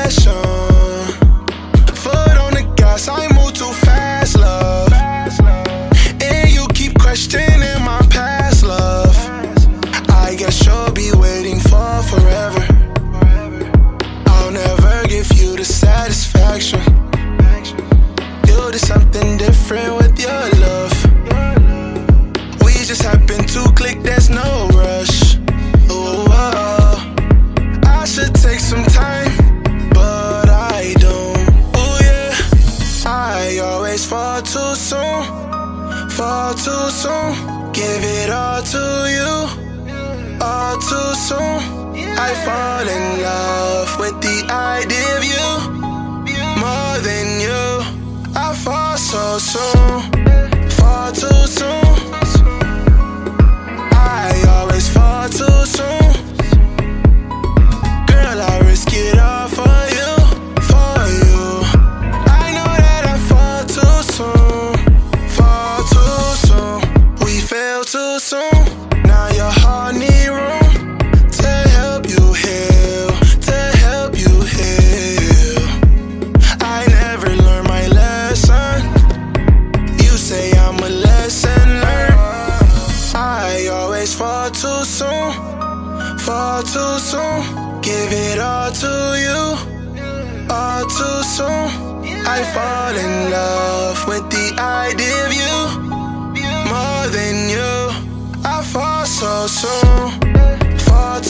passion. Foot on the gas, I move too fast, love. And you keep questioning my past, love. I guess you'll be waiting for forever. I'll never give you the satisfaction. You did something different with your love. We just happen to click, there's no rush. Ooh, oh, I should take some time, but I don't. Ooh, yeah, I always fall too soon, fall too soon. Give it all to you, all too soon. I fall in love with the idea of you, more than you. I fall so soon, fall too soon. I always fall too soon. Girl, I risk it all for you, for you. I know that I fall too soon, fall too soon. We fell too soon. Now your heart need room to help you heal, to help you heal. I never learned my lesson. You say I'm a lesson learned. I always fall too soon, fall too soon. Give it all to you, all too soon. I fall in love with the idea of you, more than you. I fall so soon, fall